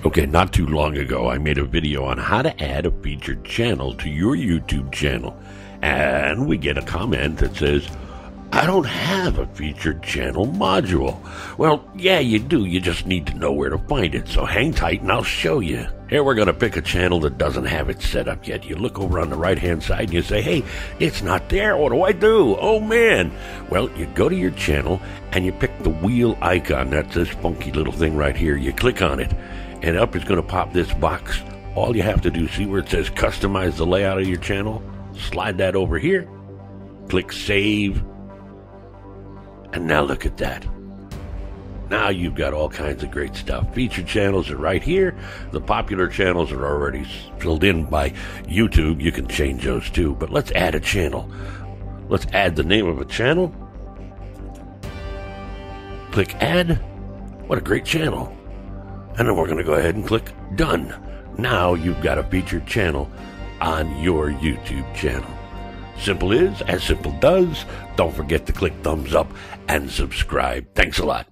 Okay, not too long ago, I made a video on how to add a featured channel to your YouTube channel. And we get a comment that says, I don't have a featured channel module. Well, yeah, you do. You just need to know where to find it. So hang tight and I'll show you. Here we're going to pick a channel that doesn't have it set up yet. You look over on the right-hand side and you say, hey, it's not there. What do I do? Oh, man. Well, you go to your channel and you pick the wheel icon. That's this funky little thing right here. You click on it. And up is going to pop this box. All you have to do, see where it says customize the layout of your channel? Slide that over here. Click save. And now look at that. Now you've got all kinds of great stuff. Featured channels are right here. The popular channels are already filled in by YouTube. You can change those too. But let's add a channel. Let's add the name of a channel. Click add. What a great channel. And then we're going to go ahead and click done. Now you've got a featured channel on your YouTube channel. Simple is as simple does. Don't forget to click thumbs up and subscribe. Thanks a lot.